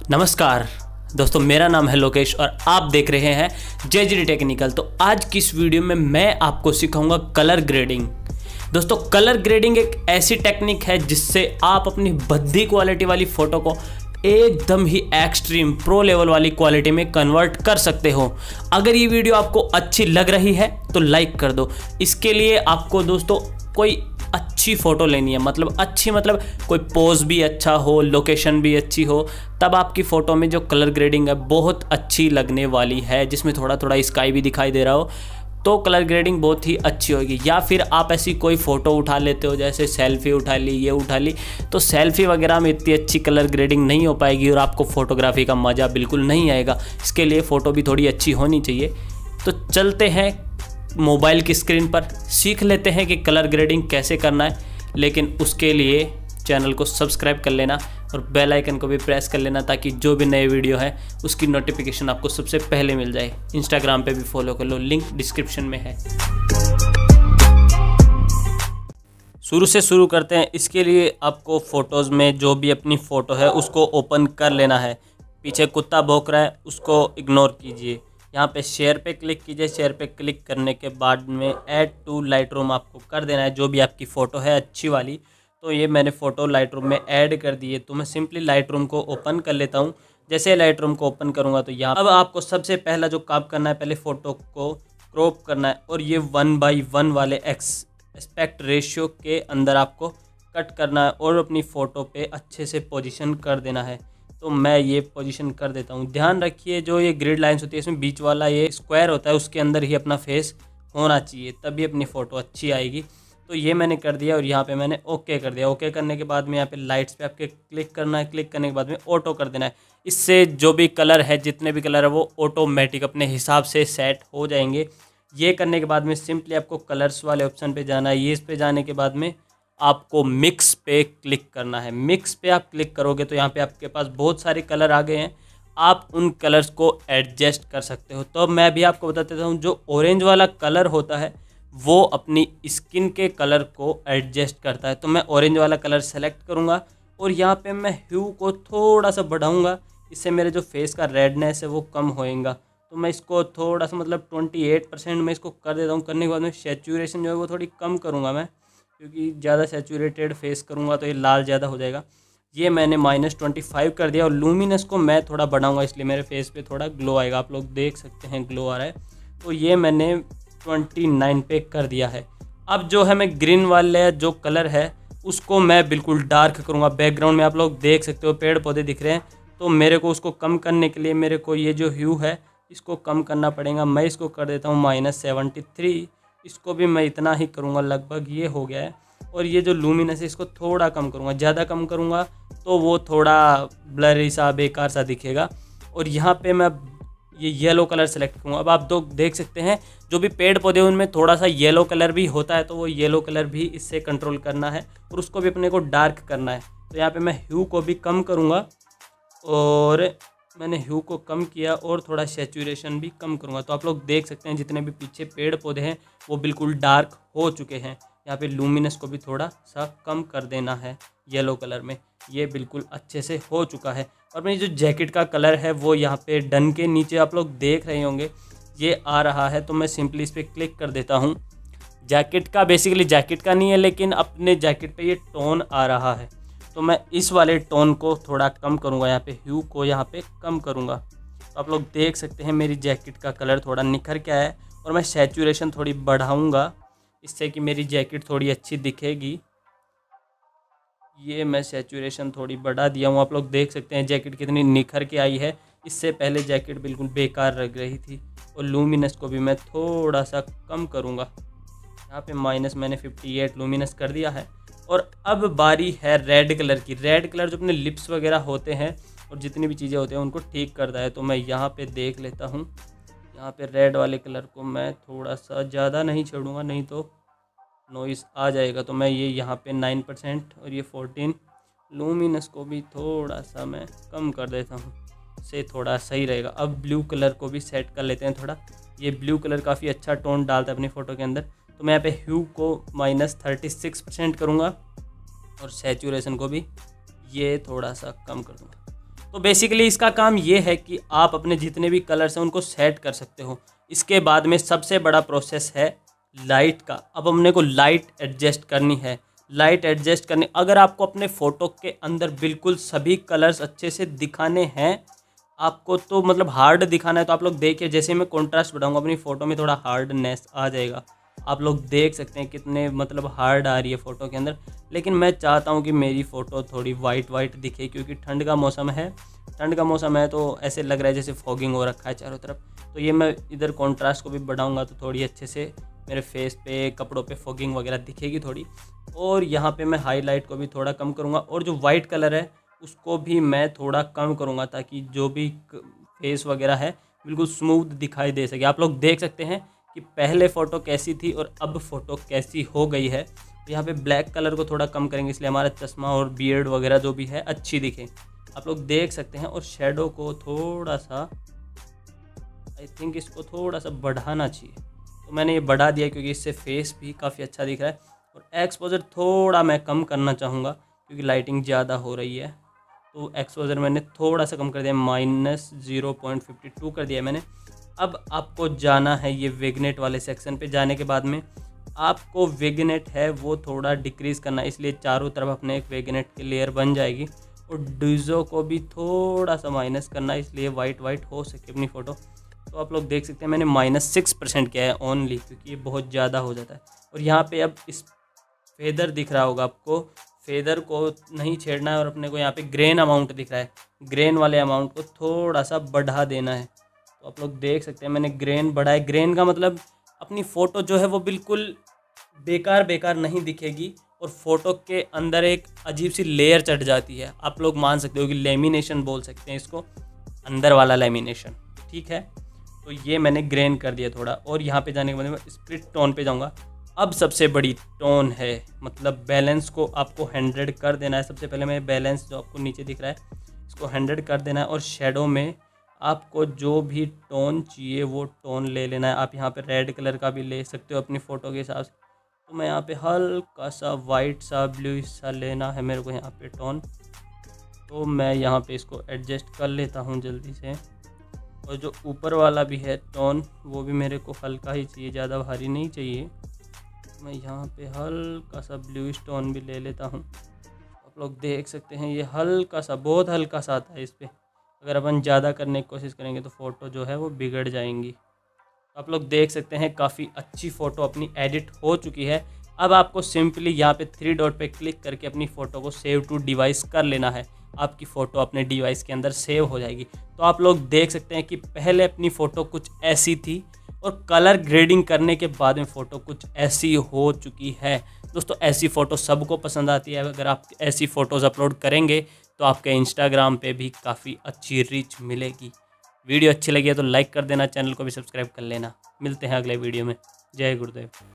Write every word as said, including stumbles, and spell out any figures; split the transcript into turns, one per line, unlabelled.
नमस्कार दोस्तों, मेरा नाम है लोकेश और आप देख रहे हैं जे जी डी टेक्निकल। तो आज की इस वीडियो में मैं आपको सिखाऊंगा कलर ग्रेडिंग। दोस्तों, कलर ग्रेडिंग एक ऐसी टेक्निक है जिससे आप अपनी भद्दी क्वालिटी वाली फ़ोटो को एकदम ही एक्सट्रीम प्रो लेवल वाली क्वालिटी में कन्वर्ट कर सकते हो। अगर ये वीडियो आपको अच्छी लग रही है तो लाइक कर दो। इसके लिए आपको दोस्तों कोई अच्छी फ़ोटो लेनी है, मतलब अच्छी मतलब कोई पोज भी अच्छा हो, लोकेशन भी अच्छी हो, तब आपकी फ़ोटो में जो कलर ग्रेडिंग है बहुत अच्छी लगने वाली है। जिसमें थोड़ा थोड़ा स्काई भी दिखाई दे रहा हो तो कलर ग्रेडिंग बहुत ही अच्छी होगी। या फिर आप ऐसी कोई फ़ोटो उठा लेते हो, जैसे सेल्फ़ी उठा ली, ये उठा ली, तो सेल्फ़ी वगैरह में इतनी अच्छी कलर ग्रेडिंग नहीं हो पाएगी और आपको फ़ोटोग्राफी का मज़ा बिल्कुल नहीं आएगा। इसके लिए फ़ोटो भी थोड़ी अच्छी होनी चाहिए। तो चलते हैं मोबाइल की स्क्रीन पर, सीख लेते हैं कि कलर ग्रेडिंग कैसे करना है। लेकिन उसके लिए चैनल को सब्सक्राइब कर लेना और बेल आइकन को भी प्रेस कर लेना, ताकि जो भी नए वीडियो है उसकी नोटिफिकेशन आपको सबसे पहले मिल जाए। इंस्टाग्राम पे भी फॉलो कर लो, लिंक डिस्क्रिप्शन में है। शुरू से शुरू करते हैं। इसके लिए आपको फ़ोटोज़ में जो भी अपनी फ़ोटो है उसको ओपन कर लेना है। पीछे कुत्ता भौंक रहा है, उसको इग्नोर कीजिए। यहाँ पे शेयर पे क्लिक कीजिए। शेयर पे क्लिक करने के बाद में ऐड टू लाइटरूम आपको कर देना है, जो भी आपकी फ़ोटो है अच्छी वाली। तो ये मैंने फ़ोटो लाइटरूम में ऐड कर दी है। तो मैं सिंपली लाइटरूम को ओपन कर लेता हूँ। जैसे लाइटरूम को ओपन करूँगा तो यहाँ अब आपको सबसे पहला जो काम करना है, पहले फ़ोटो को क्रॉप करना है और ये वन बाई वन वाले एक्स एस्पेक्ट रेशियो के अंदर आपको कट करना है और अपनी फ़ोटो पे अच्छे से पोजीशन कर देना है। तो मैं ये पोजीशन कर देता हूँ। ध्यान रखिए, जो ये ग्रिड लाइंस होती है इसमें बीच वाला ये स्क्वायर होता है, उसके अंदर ही अपना फेस होना चाहिए, तभी अपनी फ़ोटो अच्छी आएगी। तो ये मैंने कर दिया और यहाँ पे मैंने ओके कर दिया। ओके करने के बाद में यहाँ पे लाइट्स पे आपके क्लिक करना है। क्लिक करने के बाद में ऑटो कर देना है। इससे जो भी कलर है, जितने भी कलर है वो ऑटोमेटिक अपने हिसाब से सेट हो जाएंगे। ये करने के बाद में सिंपली आपको कलर्स वाले ऑप्शन पे जाना है। ये इस पे जाने के बाद में आपको मिक्स पे क्लिक करना है। मिक्स पे आप क्लिक करोगे तो यहाँ पे आपके पास बहुत सारे कलर आ गए हैं। आप उन कलर्स को एडजस्ट कर सकते हो। तो मैं भी आपको बता देता हूँ, जो ऑरेंज वाला कलर होता है वो अपनी स्किन के कलर को एडजस्ट करता है। तो मैं ऑरेंज वाला कलर सेलेक्ट करूँगा और यहाँ पे मैं ह्यू को थोड़ा सा बढ़ाऊँगा। इससे मेरे जो फेस का रेडनेस है वो कम होएगा। तो मैं इसको थोड़ा सा मतलब अट्ठाईस परसेंट में इसको कर देता हूँ। करने के बाद में सैचुरेशन जो है वो थोड़ी कम करूँगा मैं, क्योंकि ज़्यादा सैचुरेटेड फेस करूँगा तो ये लाल ज़्यादा हो जाएगा। ये मैंने माइनस ट्वेंटी फाइव कर दिया और लूमिनस को मैं थोड़ा बढ़ाऊँगा, इसलिए मेरे फेस पे थोड़ा ग्लो आएगा। आप लोग देख सकते हैं ग्लो आ रहा है। तो ये मैंने ट्वेंटी नाइन पे कर दिया है। अब जो है मैं ग्रीन वाले जो कलर है उसको मैं बिल्कुल डार्क करूँगा। बैकग्राउंड में आप लोग देख सकते हो पेड़ पौधे दिख रहे हैं, तो मेरे को उसको कम करने के लिए मेरे को ये जो ह्यू है इसको कम करना पड़ेगा। मैं इसको कर देता हूँ माइनस सेवेंटी थ्री। इसको भी मैं इतना ही करूँगा, लगभग ये हो गया है। और ये जो लूमिनस है इसको थोड़ा कम करूँगा। ज़्यादा कम करूँगा तो वो थोड़ा ब्लरी सा बेकार सा दिखेगा। और यहाँ पे मैं ये येलो कलर सेलेक्ट करूँगा। अब आप दो देख सकते हैं, जो भी पेड़ पौधे उनमें थोड़ा सा येलो कलर भी होता है, तो वो येलो कलर भी इससे कंट्रोल करना है और उसको भी अपने को डार्क करना है। तो यहाँ पे मैं ह्यू को भी कम करूँगा और मैंने ह्यू को कम किया और थोड़ा सैचुरेशन भी कम करूँगा। तो आप लोग देख सकते हैं जितने भी पीछे पेड़ पौधे हैं वो बिल्कुल डार्क हो चुके हैं। यहाँ पे लूमिनस को भी थोड़ा सा कम कर देना है येलो कलर में। ये बिल्कुल अच्छे से हो चुका है। और मेरी जो जैकेट का कलर है वो यहाँ पे डन के नीचे आप लोग देख रहे होंगे ये आ रहा है। तो मैं सिंपली इस पर क्लिक कर देता हूँ। जैकेट का बेसिकली जैकेट का नहीं है, लेकिन अपने जैकेट पे ये टोन आ रहा है। तो मैं इस वाले टोन को थोड़ा कम करूँगा। यहाँ पे ह्यू को यहाँ पे कम करूँगा। तो आप लोग देख सकते हैं मेरी जैकेट का कलर थोड़ा निखर के आया है। और मैं सैचुरेशन थोड़ी बढ़ाऊँगा, इससे कि मेरी जैकेट थोड़ी अच्छी दिखेगी। ये मैं सैचुरेशन थोड़ी बढ़ा दिया हूँ। आप लोग देख सकते हैं जैकेट कितनी निखर के आई है। इससे पहले जैकेट बिल्कुल बेकार लग रही थी। और लूमिनस को भी मैं थोड़ा सा कम करूँगा। यहाँ पे माइनस मैंने अट्ठावन लूमिनस कर दिया है। और अब बारी है रेड कलर की। रेड कलर जो अपने लिप्स वगैरह होते हैं और जितनी भी चीज़ें होती हैं उनको ठीक करता है। तो मैं यहाँ पे देख लेता हूँ। यहाँ पे रेड वाले कलर को मैं थोड़ा सा ज़्यादा नहीं छोड़ूंगा, नहीं तो नॉइस आ जाएगा। तो मैं ये यहाँ पे नाइन परसेंट और ये फोर्टीन लूमिनस को भी थोड़ा सा मैं कम कर देता हूँ, से थोड़ा सही रहेगा। अब ब्लू कलर को भी सेट कर लेते हैं थोड़ा। ये ब्लू कलर काफ़ी अच्छा टोन डालता है अपनी फ़ोटो के अंदर। तो मैं यहाँ पे ह्यू को माइनस थर्टी सिक्स परसेंट करूँगा और सैचुरेशन को भी ये थोड़ा सा कम कर दूँगा। तो बेसिकली इसका काम ये है कि आप अपने जितने भी कलर्स हैं उनको सेट कर सकते हो। इसके बाद में सबसे बड़ा प्रोसेस है लाइट का। अब हमने को लाइट एडजस्ट करनी है। लाइट एडजस्ट करने अगर आपको अपने फ़ोटो के अंदर बिल्कुल सभी कलर्स अच्छे से दिखाने हैं, आपको तो मतलब हार्ड दिखाना है, तो आप लोग देखिए जैसे मैं कंट्रास्ट बढ़ाऊंगा अपनी फ़ोटो में थोड़ा हार्डनेस आ जाएगा। आप लोग देख सकते हैं कितने मतलब हार्ड आ रही है फ़ोटो के अंदर। लेकिन मैं चाहता हूं कि मेरी फ़ोटो थोड़ी वाइट वाइट दिखे, क्योंकि ठंड का मौसम है। ठंड का मौसम है तो ऐसे लग रहा है जैसे फॉगिंग हो रखा है चारों तरफ। तो ये मैं इधर कंट्रास्ट को भी बढ़ाऊँगा तो थोड़ी अच्छे से मेरे फेस पे, कपड़ों पे फॉगिंग वगैरह दिखेगी थोड़ी। और यहाँ पे मैं हाईलाइट को भी थोड़ा कम करूँगा, और जो वाइट कलर है उसको भी मैं थोड़ा कम करूँगा, ताकि जो भी फेस वगैरह है बिल्कुल स्मूथ दिखाई दे सके। आप लोग देख सकते हैं कि पहले फ़ोटो कैसी थी और अब फ़ोटो कैसी हो गई है। तो यहाँ पे ब्लैक कलर को थोड़ा कम करेंगे, इसलिए हमारा चश्मा और बियर्ड वगैरह जो भी है अच्छी दिखे। आप लोग देख सकते हैं। और शेडो को थोड़ा सा, आई थिंक इसको थोड़ा सा बढ़ाना चाहिए, तो मैंने ये बढ़ा दिया क्योंकि इससे फेस भी काफ़ी अच्छा दिख रहा है। और एक्सपोजर थोड़ा मैं कम करना चाहूँगा क्योंकि लाइटिंग ज़्यादा हो रही है, तो एक्सपोजर मैंने थोड़ा सा कम कर दिया, minus zero point fifty two कर दिया मैंने। अब आपको जाना है ये विग्नेट वाले सेक्शन पे। जाने के बाद में आपको विग्नेट है वो थोड़ा डिक्रीज़ करना है, इसलिए चारों तरफ अपने एक विग्नेट की लेयर बन जाएगी। और डिज़ो को भी थोड़ा सा माइनस करना है, इसलिए वाइट वाइट हो सके अपनी फ़ोटो। तो आप लोग देख सकते हैं मैंने माइनस सिक्स परसेंट किया है ओनली, क्योंकि ये बहुत ज़्यादा हो जाता है। और यहाँ पे अब इस फेदर दिख रहा होगा आपको, फेदर को नहीं छेड़ना है और अपने को यहाँ पे ग्रेन अमाउंट दिख रहा है, ग्रेन वाले अमाउंट को थोड़ा सा बढ़ा देना है। तो आप लोग देख सकते हैं मैंने ग्रेन बढ़ाया। ग्रेन का मतलब अपनी फ़ोटो जो है वो बिल्कुल बेकार बेकार नहीं दिखेगी और फ़ोटो के अंदर एक अजीब सी लेयर चढ़ जाती है। आप लोग मान सकते हो कि लेमिनेशन बोल सकते हैं इसको, अंदर वाला लेमिनेशन, ठीक है। तो ये मैंने ग्रेन कर दिया थोड़ा। और यहाँ पे जाने के बाद मैं स्प्लिट टोन पे जाऊँगा। अब सबसे बड़ी टोन है, मतलब बैलेंस को आपको हंड्रेड कर देना है। सबसे पहले मैं बैलेंस जो आपको नीचे दिख रहा है इसको हंड्रेड कर देना है। और शेडो में आपको जो भी टोन चाहिए वो टोन ले लेना है। आप यहाँ पे रेड कलर का भी ले सकते हो अपनी फ़ोटो के हिसाब से। तो मैं यहाँ पे हल्का सा वाइट सा ब्लू सा लेना है मेरे को यहाँ पे टोन। तो मैं यहाँ पे इसको एडजस्ट कर लेता हूँ जल्दी से। और जो ऊपर वाला भी है टोन वो भी मेरे को हल्का ही चाहिए, ज़्यादा भारी नहीं चाहिए। मैं यहाँ पे हल्का सा ब्लू टोन भी ले लेता हूँ। आप लोग देख सकते हैं ये हल्का सा, बहुत हल्का सा आता है इस पर। अगर अपन ज़्यादा करने की कोशिश करेंगे तो फ़ोटो जो है वो बिगड़ जाएंगी। आप लोग देख सकते हैं काफ़ी अच्छी फ़ोटो अपनी एडिट हो चुकी है। अब आपको सिंपली यहाँ पे थ्री डॉट पे क्लिक करके अपनी फ़ोटो को सेव टू डिवाइस कर लेना है। आपकी फ़ोटो अपने डिवाइस के अंदर सेव हो जाएगी। तो आप लोग देख सकते हैं कि पहले अपनी फ़ोटो कुछ ऐसी थी और कलर ग्रेडिंग करने के बाद में फ़ोटो कुछ ऐसी हो चुकी है। दोस्तों ऐसी फ़ोटो सबको पसंद आती है। अगर आप ऐसी फ़ोटोज़ अपलोड करेंगे तो आपके इंस्टाग्राम पे भी काफ़ी अच्छी रीच मिलेगी। वीडियो अच्छी लगी है तो लाइक कर देना, चैनल को भी सब्सक्राइब कर लेना। मिलते हैं अगले वीडियो में। जय गुरुदेव।